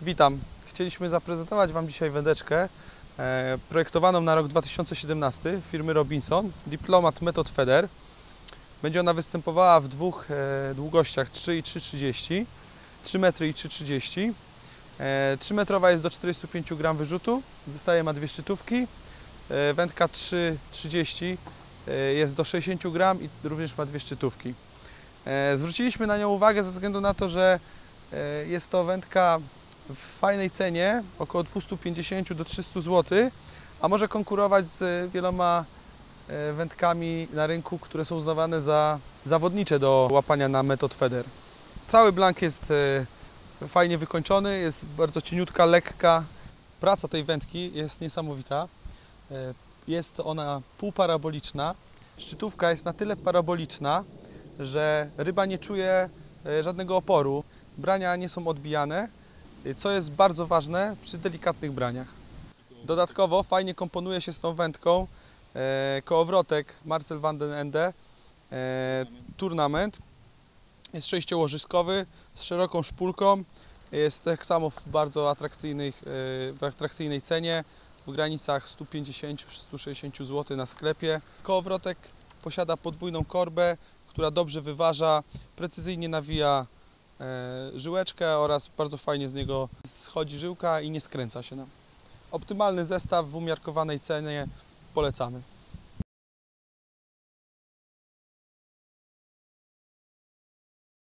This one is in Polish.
Witam. Chcieliśmy zaprezentować Wam dzisiaj wędeczkę projektowaną na rok 2017 firmy Robinson, Diplomat Method Feeder. Będzie ona występowała w dwóch długościach 3 i 3,30, 3 metry i 3,30. 3-metrowa jest do 45 gram wyrzutu, wystaje ma dwie szczytówki. Wędka 3,30 jest do 60 gram i również ma dwie szczytówki. Zwróciliśmy na nią uwagę ze względu na to, że jest to wędka w fajnej cenie, około 250 do 300 zł, a może konkurować z wieloma wędkami na rynku, które są uznawane za zawodnicze do łapania na Method Feeder. Cały blank jest fajnie wykończony, jest bardzo cieniutka, lekka. Praca tej wędki jest niesamowita. Jest ona półparaboliczna. Szczytówka jest na tyle paraboliczna, że ryba nie czuje żadnego oporu. Brania nie są odbijane, co jest bardzo ważne przy delikatnych braniach. Dodatkowo fajnie komponuje się z tą wędką kołowrotek Marcel van den Ende Tournament. Jest sześciołożyskowy, z szeroką szpulką. Jest tak samo w bardzo atrakcyjnej cenie, w granicach 150-160 zł na sklepie. Kołowrotek posiada podwójną korbę, która dobrze wyważa, precyzyjnie nawija żyłeczkę oraz bardzo fajnie z niego schodzi żyłka i nie skręca się nam. Optymalny zestaw w umiarkowanej cenie, polecamy.